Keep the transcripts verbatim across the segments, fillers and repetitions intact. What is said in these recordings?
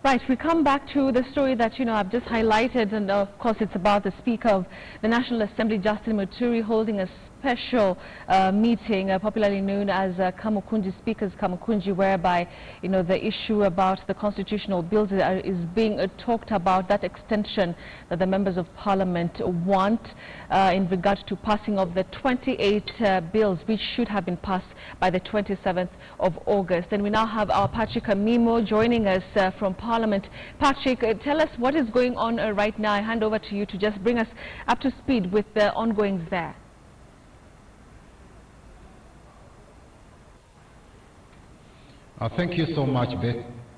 Right, we come back to the story that, you know, I've just highlighted, and of course it's about the Speaker of the National Assembly, Justin Muturi, holding a special uh, meeting, uh, popularly known as uh, Kamukunji Speaker's Kamukunji, whereby, you know, the issue about the constitutional bills are, is being uh, talked about, that extension that the members of Parliament want uh, in regard to passing of the twenty-eight uh, bills which should have been passed by the twenty-seventh of August. And we now have our Patrick Amimo joining us uh, from Parliament. Patrick, uh, tell us what is going on uh, right now. I hand over to you to just bring us up to speed with the ongoings there. Uh, thank you so much, Beth.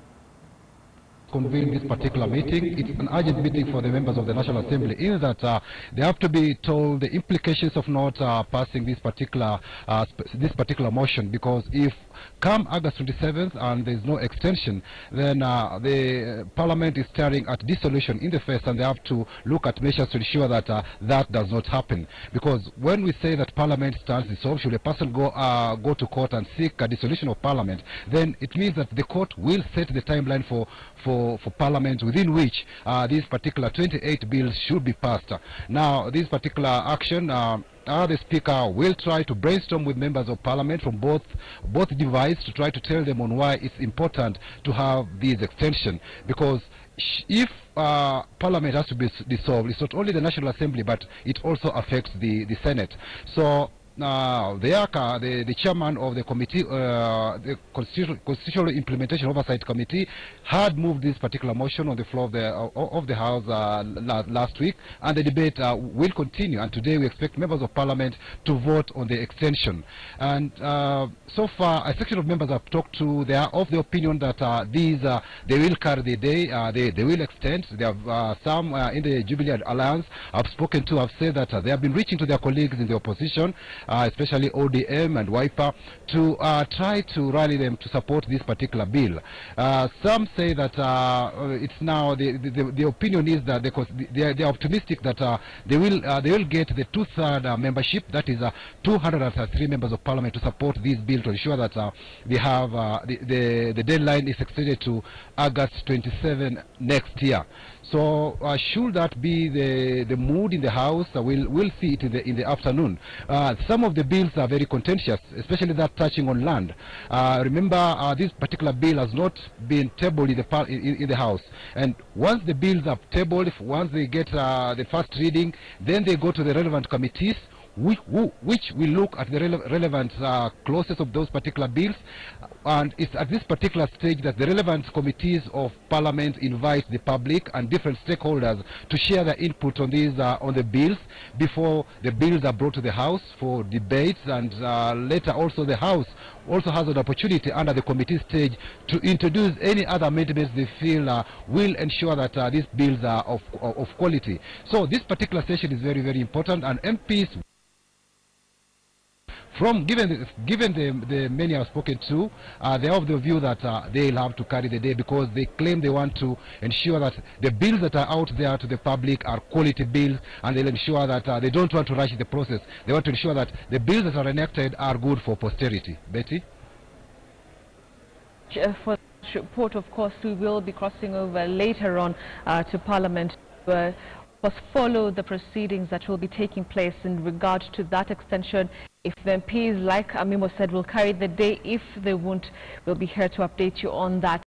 Convene this particular meeting. It's an urgent meeting for the members of the National Assembly in that uh, they have to be told the implications of not uh, passing this particular uh, this particular motion, because if come August twenty-seventh and there is no extension, then uh, the uh, Parliament is staring at dissolution in the face, and they have to look at measures to ensure that uh, that does not happen. Because when we say that Parliament stands dissolved, should a person go uh, go to court and seek a dissolution of Parliament, then it means that the court will set the timeline for for For, for Parliament within which uh, these particular twenty-eight bills should be passed. Now, this particular action, uh, uh, the Speaker will try to brainstorm with members of Parliament from both both divides to try to tell them on why it's important to have this extension. Because if uh, Parliament has to be dissolved, it's not only the National Assembly, but it also affects the, the Senate. So Now, the, uh, the, the chairman of the committee, uh, the Constitutional, Constitutional Implementation Oversight Committee, had moved this particular motion on the floor of the, uh, of the House uh, la last week, and the debate uh, will continue. And today we expect members of Parliament to vote on the extension. And uh, so far, a section of members I've talked to, they are of the opinion that uh, these uh, they will carry the day, uh, they, they will extend. They have uh, some uh, in the Jubilee Alliance I've spoken to have said that uh, they have been reaching to their colleagues in the opposition, Uh, especially O D M and Wiper, to uh, try to rally them to support this particular bill. Uh, some say that uh, it's now the, the the opinion is that they they are, they are optimistic that uh, they will uh, they will get the two-third uh, membership, that is uh, two hundred three members of Parliament, to support this bill, to ensure that uh, they have uh, the, the the deadline is extended to August twenty-seventh next year. So uh, should that be the the mood in the House, uh, we'll we'll see it in the in the afternoon. Uh, some of the bills are very contentious, especially that touching on land. Uh, remember, uh, this particular bill has not been tabled in the par in, in the House, and once the bills are tabled, if once they get uh, the first reading, then they go to the relevant committees, which, which will look at the rele relevant uh, clauses of those particular bills. And it's at this particular stage that the relevant committees of Parliament invite the public and different stakeholders to share their input on these uh, on the bills before the bills are brought to the House for debates. And uh, later also the House also has an opportunity under the committee stage to introduce any other amendments they feel uh, will ensure that uh, these bills are of, of, of quality. So this particular session is very, very important, and M Ps, From given the, given the, the many I've spoken to, uh, they have the view that uh, they'll have to carry the day, because they claim they want to ensure that the bills that are out there to the public are quality bills, and they'll ensure that uh, they don't want to rush the process. They want to ensure that the bills that are enacted are good for posterity. Betty? For the report, of course, we will be crossing over later on uh, to Parliament to uh, follow the proceedings that will be taking place in regard to that extension. If the M Ps, like Amimo said, will carry the day, if they won't, we'll be here to update you on that.